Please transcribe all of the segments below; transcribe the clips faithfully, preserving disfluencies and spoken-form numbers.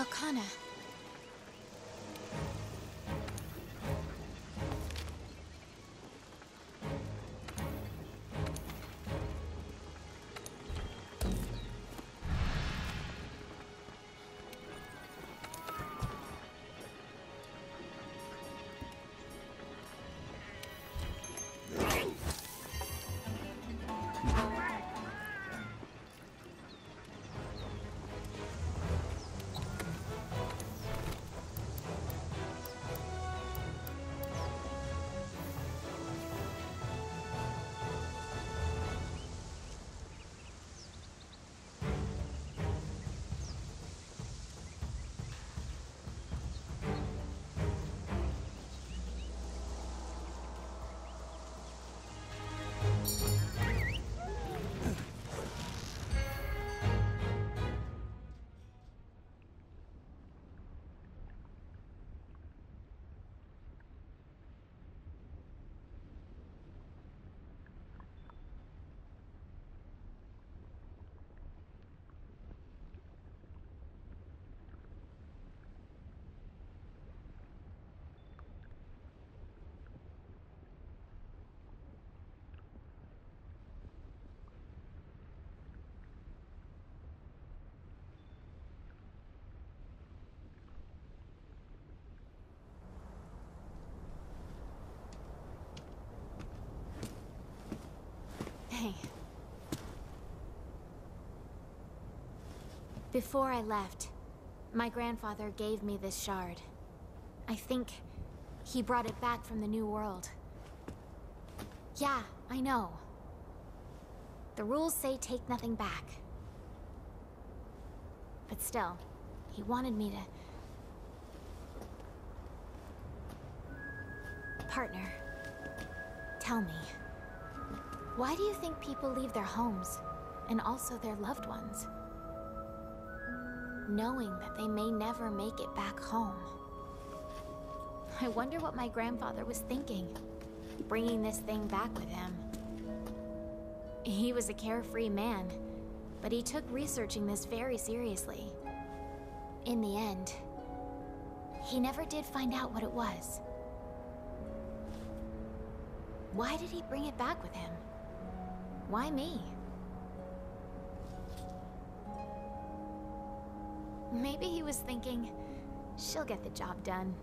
Velkhana. Hey. Before I left, my grandfather gave me this shard. I think he brought it back from the New World. Yeah, I know. The rules say take nothing back. But still, he wanted me to... Partner, tell me. Why do you think people leave their homes, and also their loved ones? Knowing that they may never make it back home. I wonder what my grandfather was thinking, bringing this thing back with him. He was a carefree man, but he took researching this very seriously. In the end, he never did find out what it was. Why did he bring it back with him? Why me? Maybe he was thinking, she'll get the job done.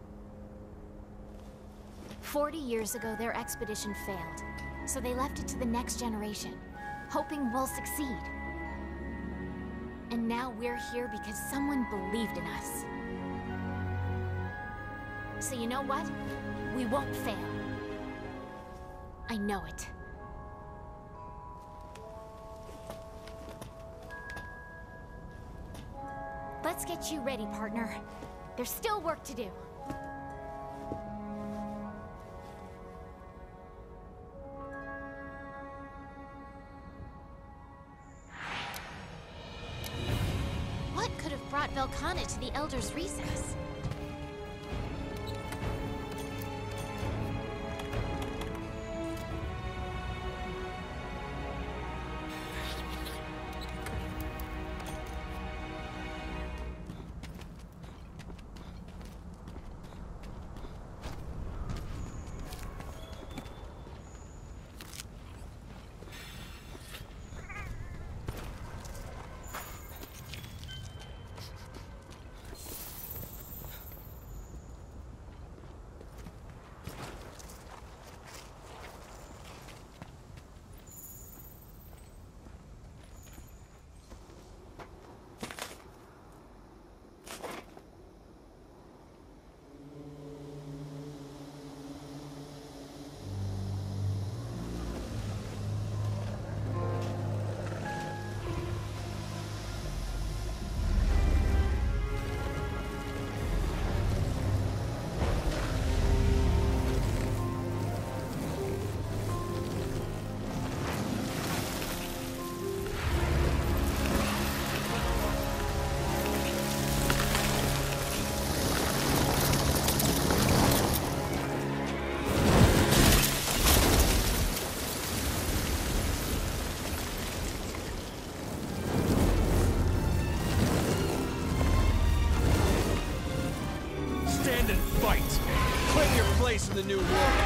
Forty years ago, their expedition failed, so they left it to the next generation, hoping we'll succeed. And now we're here because someone believed in us. So you know what? We won't fail. I know it. Let's get you ready, partner. There's still work to do. What could have brought Velkhana to the Elder's recess? the new world.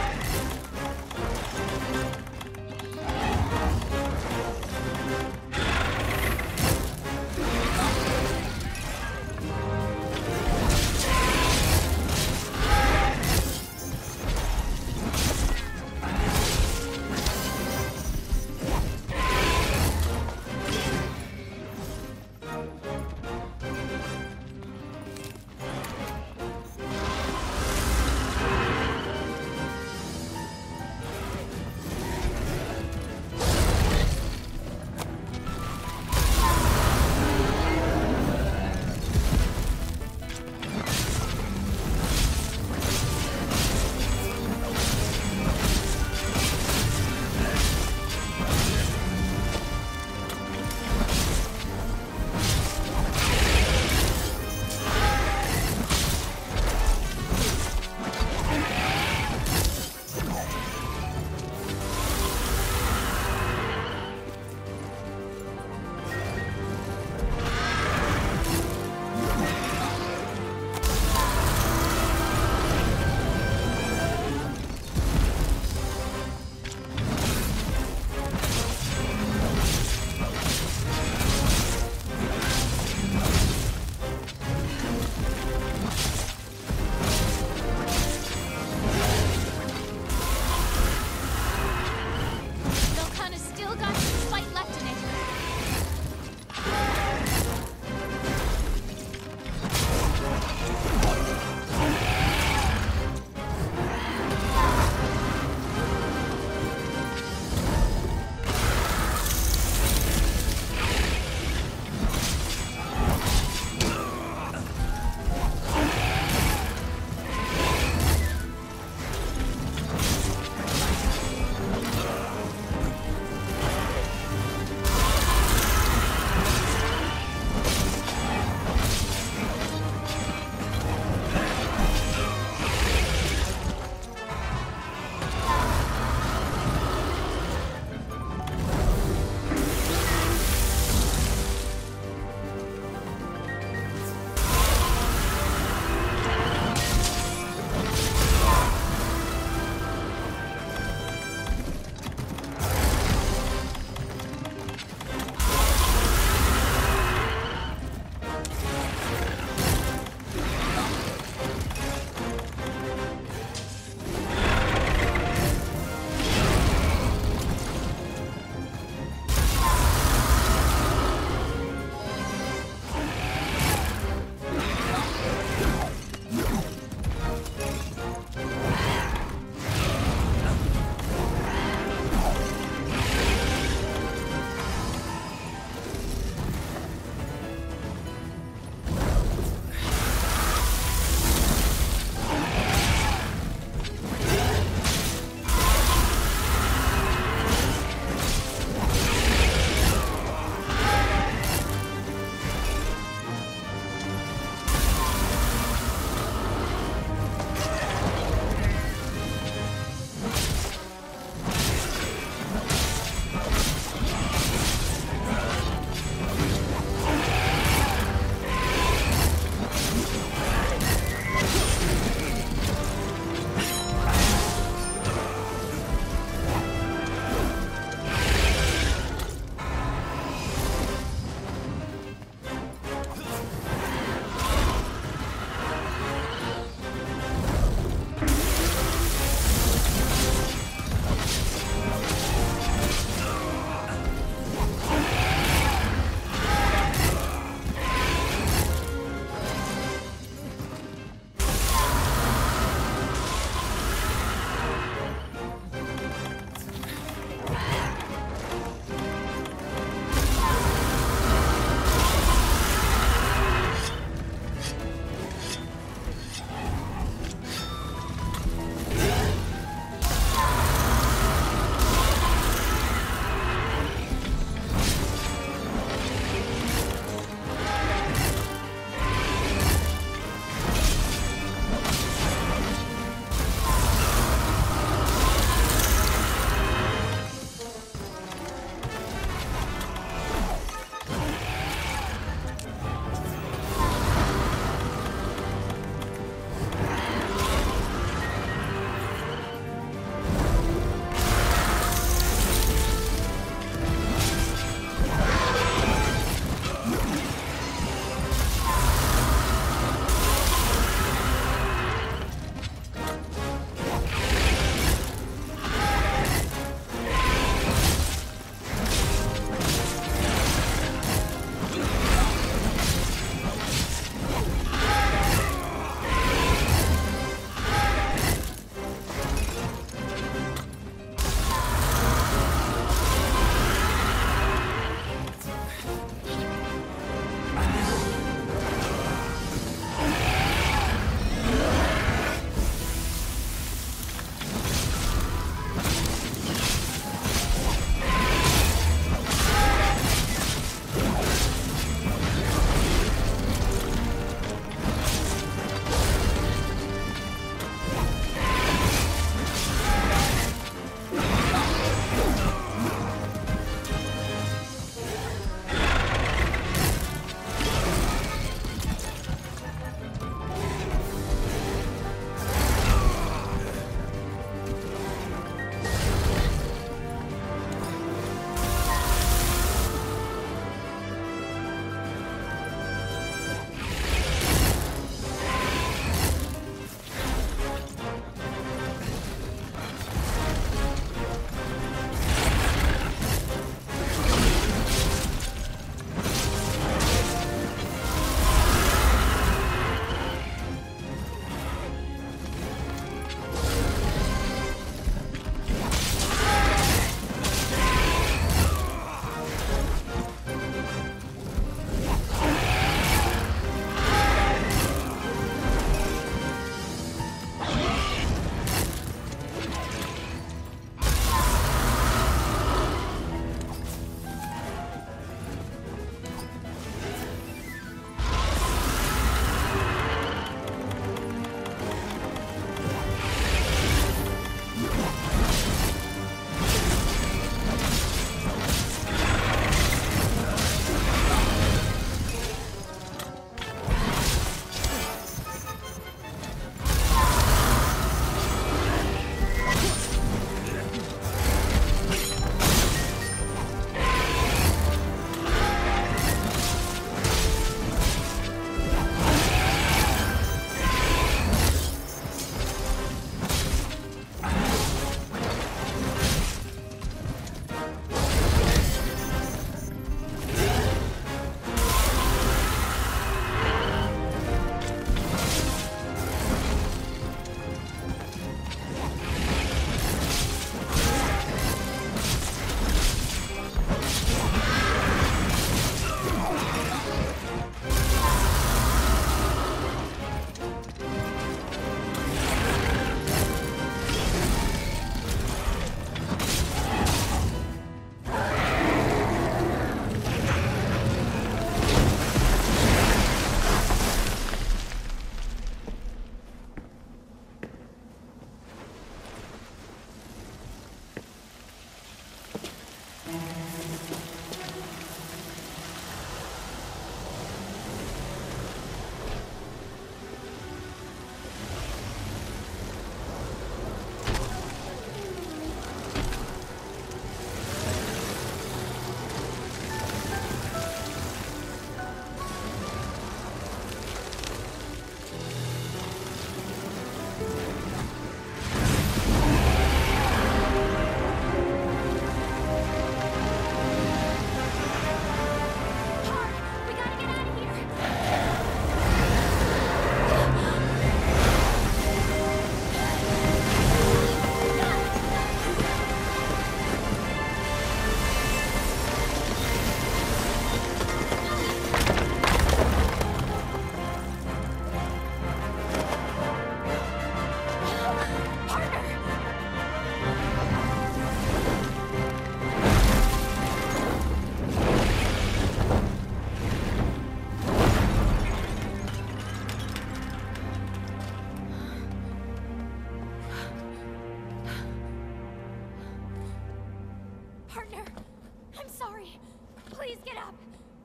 Partner, I'm sorry. Please get up.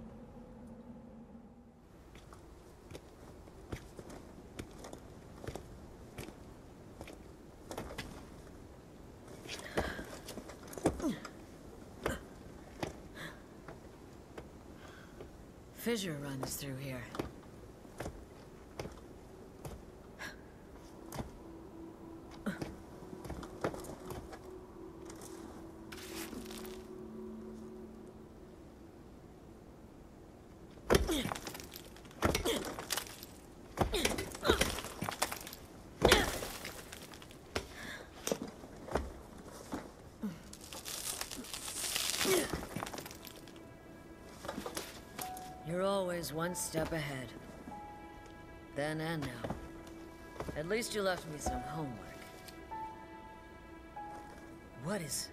Fissure runs through here. You're always one step ahead. Then and now. At least you left me some homework. What is...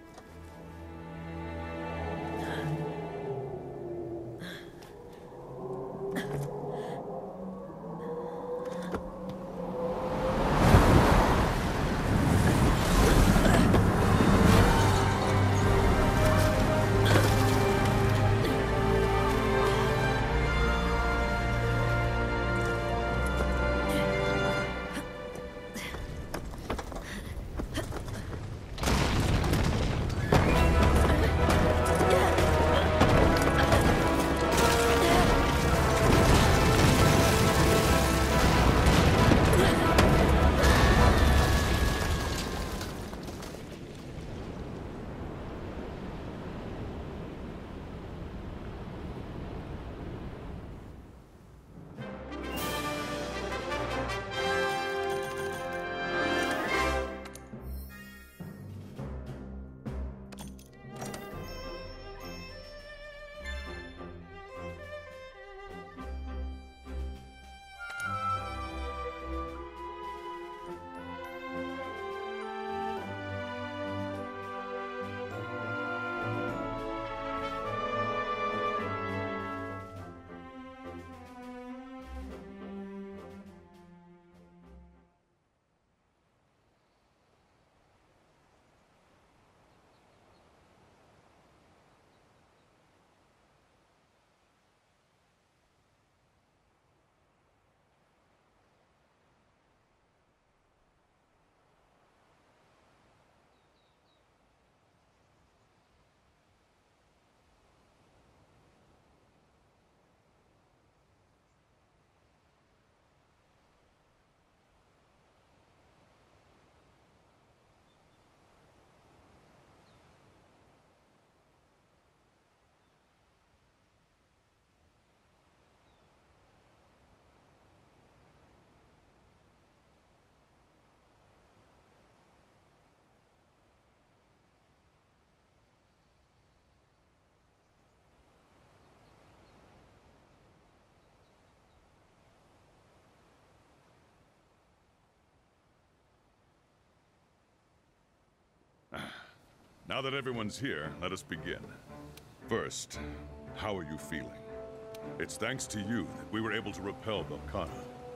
Now that everyone's here, let us begin. First, how are you feeling? It's thanks to you that we were able to repel Velkhana.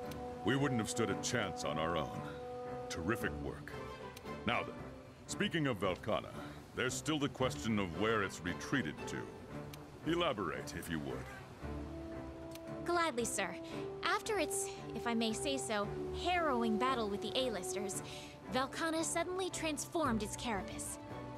We wouldn't have stood a chance on our own. Terrific work. Now then, speaking of Velkhana, there's still the question of where it's retreated to. Elaborate, if you would. Gladly, sir. After its, if I may say so, harrowing battle with the A-listers, Velkhana suddenly transformed its carapace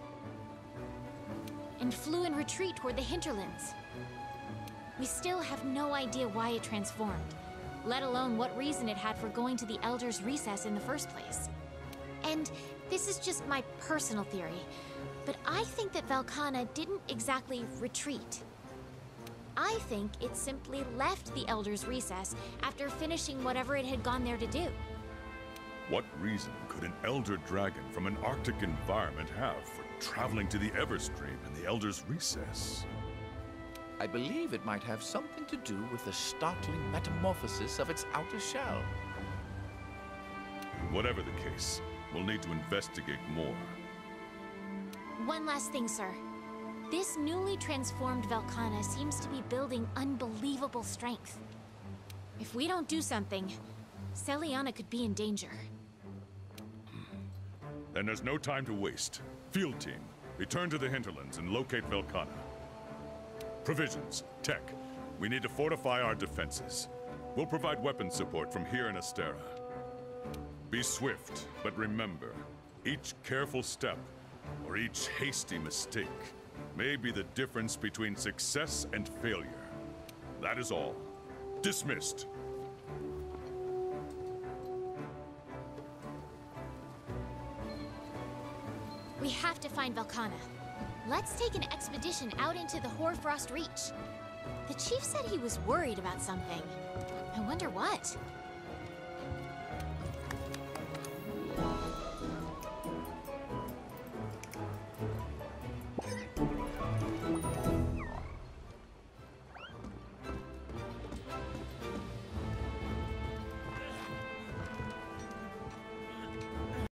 and flew in retreat toward the hinterlands. We still have no idea why it transformed, let alone what reason it had for going to the Elder's recess in the first place. And this is just my personal theory, but I think that Velkhana didn't exactly retreat. I think it simply left the Elder's recess after finishing whatever it had gone there to do. What reason could an Elder Dragon from an Arctic environment have for traveling to the Everstream and the Elder's recess? I believe it might have something to do with the startling metamorphosis of its outer shell. Whatever the case, we'll need to investigate more. One last thing, sir. This newly transformed Velkhana seems to be building unbelievable strength. If we don't do something, Celiana could be in danger. Then there's no time to waste. Field team, Return to the hinterlands and locate Velkhana. Provisions, tech. We need to fortify our defenses. We'll provide weapon support from here in Astera. Be swift, but remember, each careful step, or each hasty mistake, may be the difference between success and failure. That is all. Dismissed. We have to find Velkhana. Let's take an expedition out into the Hoarfrost Reach. The chief said he was worried about something. I wonder what.